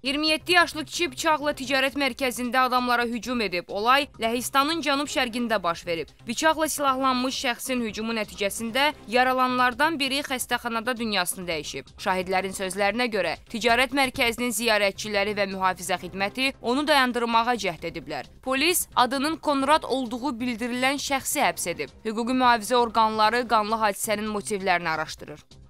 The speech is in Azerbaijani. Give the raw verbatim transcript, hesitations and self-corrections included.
iyirmi yeddi yaşlı kişi bıçaqla ticarət mərkəzində adamlara hücum edib. Olay Ləhistanın cənub-şərqində baş verib. Bıçaqla silahlanmış şəxsin hücumu nəticəsində yaralanlardan biri xəstəxanada dünyasını dəyişib. Şahidlərin sözlərinə görə, ticarət mərkəzinin ziyarətçiləri və mühafizə xidməti onu dayandırmağa cəhd ediblər. Polis adının Konrad olduğu bildirilən şəxsi həbs edib. Hüquqi mühafizə orqanları qanlı hadisənin motivlərini araşdırır.